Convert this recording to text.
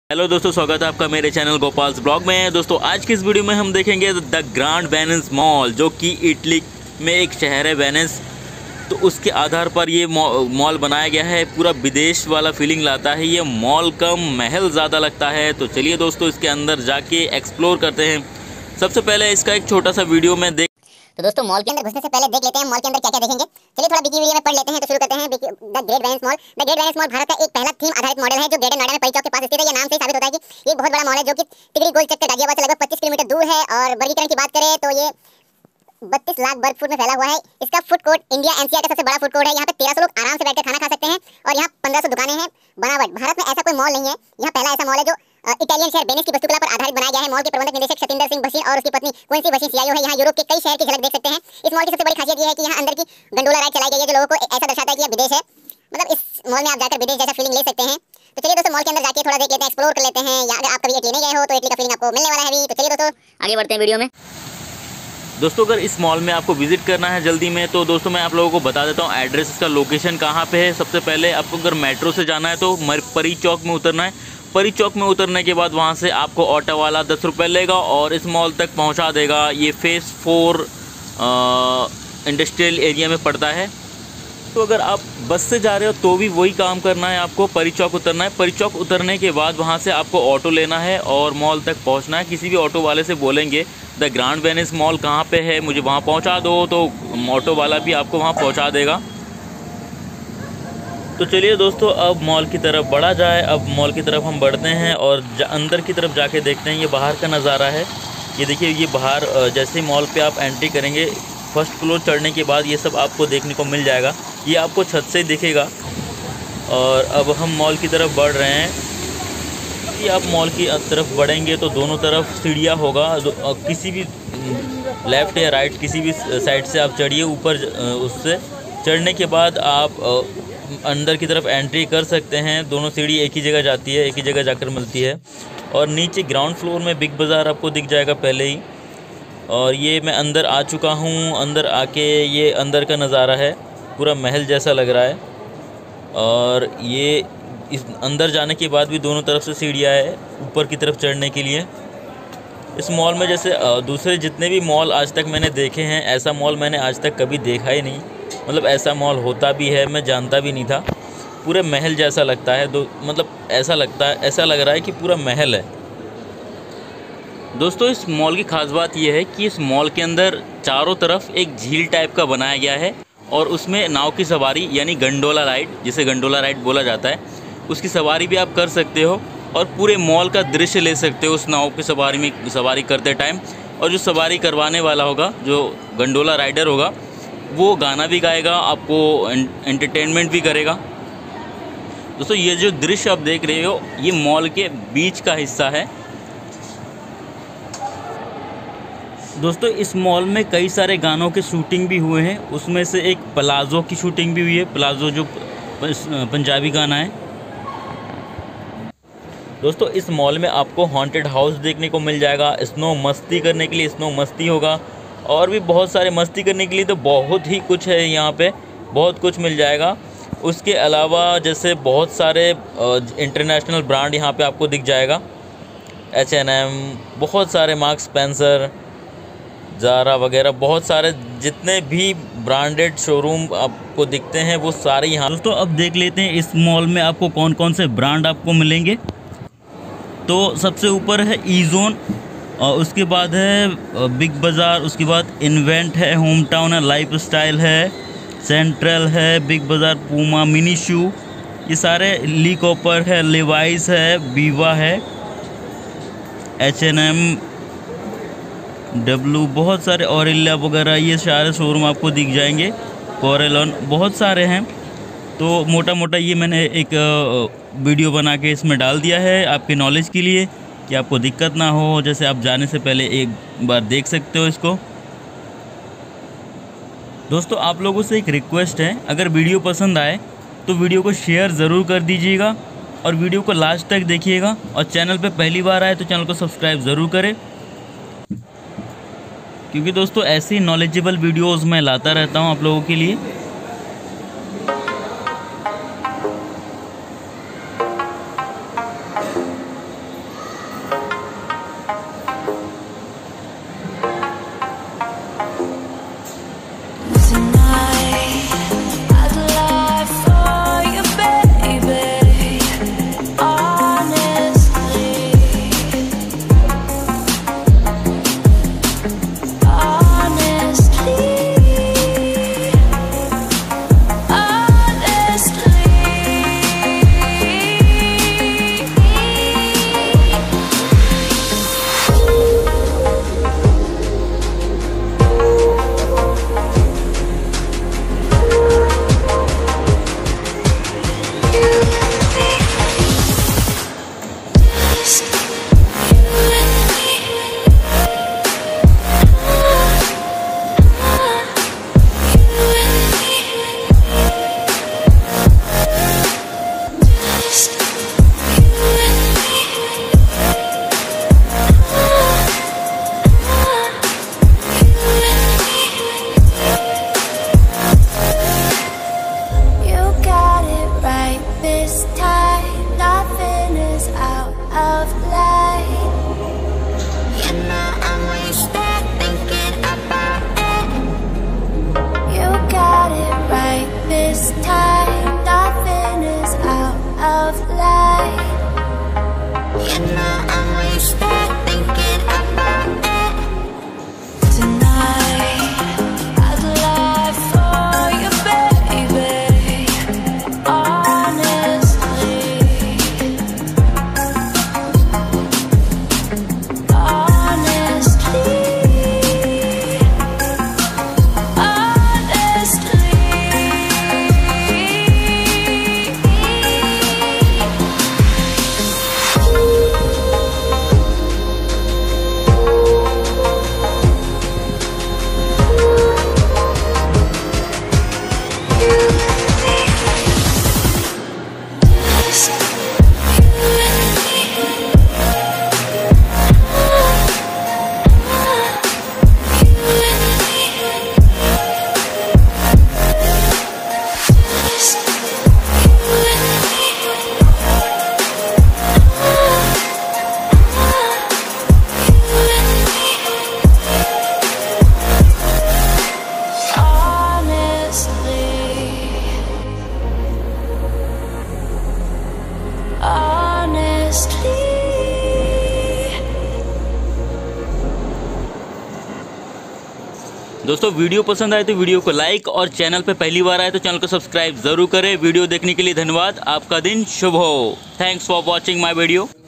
Hello दोस्तों, स्वागत है आपका मेरे चैनल गोपाल्स ब्लॉग में। दोस्तों आज की इस वीडियो में हम देखेंगे द ग्रैंड वेनिस मॉल, जो कि इटली में एक शहर है वेनिस। तो उसके आधार पर ये मॉल बनाया गया है। पूरा विदेश वाला फीलिंग लाता है। ये मॉल कम महल ज़्यादा लगता है। तो चलिए दोस्तों इसके अंदर जाके एक्सप्लोर करते हैं। सबसे पहले इसका एक छोटा सा वीडियो में तो दोस्तों मॉल के अंदर घुसने से पहले देख लेते हैं मॉल के अंदर क्या क्या देखेंगे। चलिए थोड़ा विकिपीडिया में पढ़ लेते हैं। तो शुरू करते हैं the great Venice mall. The great Venice mall Bharat का एक पहला थीम आधारित मॉडल है जो ग्रेटर नोएडा में परी चौक के पास स्थित है। ये नाम से ही साबित होता है कि ये एक बहुत बड़ा मॉल है जो कि तिगरी गोल चक्कर गाजियाबाद से लगभग 25 किलोमीटर दूर है। और वर्गीकरण की बात करें तो ये 32 लाख वर्ग फुट में फैला हुआ है। इसका फूड कोर्ट इंडिया एनसीआर का सबसे बड़ा फूड कोर्ट है। यहाँ पे 1300 लोग आराम से बैठकर खाना खा सकते हैं और यहाँ 1500 दुकानें हैं। बनावट भारत में ऐसा कोई मॉल नहीं है। यहाँ पहला ऐसा मॉल है जो इटालियन शहर वेनिस की वास्तुकला पर आधारित बनाया गया है। मॉल के प्रबंधक निदेशक सतिंदर सिंह भसीन और उसकी पत्नी क्विंसी भसीन सीआईओ है। यहाँ यूरोप के कई शहर की झलक देख सकते हैं। इस मॉल की सबसे बड़ी खासियत यह है कि यहाँ अंदर की गंडोला राइड चलाई गई है जो लोगों को ऐसा दर्शाता है कि यह विदेश है। मतलब इस मॉल में आप जाकर विदेश जैसा फीलिंग ले सकते हैं। तो चलिए दोस्तों मॉल के अंदर जाके थोड़ा देख लेते हैं, एक्सप्लोर कर लेते हैं। या अगर आप कभी इटली नहीं गए हो तो इटली का फीलिंग आपको मिलने वाला है अभी। तो चलिए दोस्तों आगे बढ़ते हैं वीडियो में। दोस्तों अगर इस मॉल में आपको विजिट करना है जल्दी में, तो दोस्तों मैं आप लोगों को बता देता हूँ एड्रेस, इसका लोकेशन कहाँ पे है। सबसे पहले आपको अगर मेट्रो से जाना है तो परी चौक में उतरना है। परी चौक में उतरने के बाद वहाँ से आपको ऑटो वाला 10 रुपये लेगा और इस मॉल तक पहुँचा देगा। ये फेज़ 4 इंडस्ट्रियल एरिया में पड़ता है। तो अगर आप बस से जा रहे हो तो भी वही काम करना है, आपको परी चौक उतरना है। परी चौक उतरने के बाद वहाँ से आपको ऑटो लेना है और मॉल तक पहुँचना है। किसी भी ऑटो वाले से बोलेंगे द ग्रैंड वेनिस मॉल कहाँ पे है, मुझे वहाँ पहुँचा दो, तो ऑटो वाला भी आपको वहाँ पहुँचा देगा। तो चलिए दोस्तों अब मॉल की तरफ बढ़ा जाए। अब मॉल की तरफ हम बढ़ते हैं और अंदर की तरफ जाके देखते हैं। ये बाहर का नज़ारा है। ये देखिए, ये बाहर जैसे ही मॉल पे आप एंट्री करेंगे, फर्स्ट फ्लोर चढ़ने के बाद ये सब आपको देखने को मिल जाएगा। ये आपको छत से दिखेगा। और अब हम मॉल की तरफ बढ़ रहे हैं। कि आप मॉल की तरफ बढ़ेंगे तो दोनों तरफ सीढ़ियाँ होगा। किसी भी लेफ़्ट या राइट किसी भी साइड से आप चढ़िए ऊपर। उससे चढ़ने के बाद आप अंदर की तरफ एंट्री कर सकते हैं। दोनों सीढ़ी एक ही जगह जाती है, एक ही जगह जाकर मिलती है। और नीचे ग्राउंड फ्लोर में बिग बाज़ार आपको दिख जाएगा पहले ही। और ये मैं अंदर आ चुका हूँ। अंदर आके ये अंदर का नज़ारा है, पूरा महल जैसा लग रहा है। और ये इस अंदर जाने के बाद भी दोनों तरफ से सीढ़ियाँ है ऊपर की तरफ चढ़ने के लिए। इस मॉल में जैसे दूसरे जितने भी मॉल आज तक मैंने देखे हैं, ऐसा मॉल मैंने आज तक कभी देखा ही नहीं। मतलब ऐसा मॉल होता भी है मैं जानता भी नहीं था। पूरे महल जैसा लगता है। मतलब ऐसा लग रहा है कि पूरा महल है। दोस्तों इस मॉल की खास बात यह है कि इस मॉल के अंदर चारों तरफ एक झील टाइप का बनाया गया है और उसमें नाव की सवारी यानी गंडोला राइड, जिसे गंडोला राइड बोला जाता है, उसकी सवारी भी आप कर सकते हो और पूरे मॉल का दृश्य ले सकते हो उस नाव की सवारी करते टाइम। और जो सवारी करवाने वाला होगा, जो गंडोला राइडर होगा, वो गाना भी गाएगा, आपको एंटरटेनमेंट भी करेगा। दोस्तों ये जो दृश्य आप देख रहे हो ये मॉल के बीच का हिस्सा है। दोस्तों इस मॉल में कई सारे गानों के शूटिंग भी हुए हैं। उसमें से एक प्लाज़ो की शूटिंग भी हुई है। प्लाज़ो जो पंजाबी गाना है। दोस्तों इस मॉल में आपको हॉन्टेड हाउस देखने को मिल जाएगा। स्नो मस्ती करने के लिए स्नो मस्ती होगा और भी बहुत सारे मस्ती करने के लिए तो बहुत ही कुछ है यहाँ पे, बहुत कुछ मिल जाएगा। उसके अलावा जैसे बहुत सारे इंटरनेशनल ब्रांड यहाँ पे आपको दिख जाएगा। H&M, बहुत सारे मार्क्स स्पेंसर, ज़ारा वगैरह, बहुत सारे जितने भी ब्रांडेड शोरूम आपको दिखते हैं वो सारे यहाँ। दोस्तों अब देख लेते हैं इस मॉल में आपको कौन कौन से ब्रांड आपको मिलेंगे। तो सबसे ऊपर है ईजोन, और उसके बाद है बिग बाज़ार, उसके बाद इन्वेंट है, होम टाउन है, लाइफ स्टाइल है, सेंट्रल है, Big Bazaar, Puma, mini shoe, ये सारे, ली कॉपर है, लेवाइस है, वीवा है, H&M, डब्लू, बहुत सारे ऑरिल्ला वगैरह, ये सारे शोरूम आपको दिख जाएंगे। कोरेलॉन, बहुत सारे हैं। तो मोटा मोटा ये मैंने एक वीडियो बना के इसमें डाल दिया है आपके नॉलेज के लिए कि आपको दिक्कत ना हो। जैसे आप जाने से पहले एक बार देख सकते हो इसको। दोस्तों आप लोगों से एक रिक्वेस्ट है, अगर वीडियो पसंद आए तो वीडियो को शेयर ज़रूर कर दीजिएगा और वीडियो को लास्ट तक देखिएगा। और चैनल पे पहली बार आए तो चैनल को सब्सक्राइब ज़रूर करें, क्योंकि दोस्तों ऐसी नॉलेजेबल वीडियोज़ मैं लाता रहता हूँ आप लोगों के लिए। दोस्तों वीडियो पसंद आए तो वीडियो को लाइक और चैनल पे पहली बार आए तो चैनल को सब्सक्राइब जरूर करें। वीडियो देखने के लिए धन्यवाद। आपका दिन शुभ हो। Thanks for watching my video.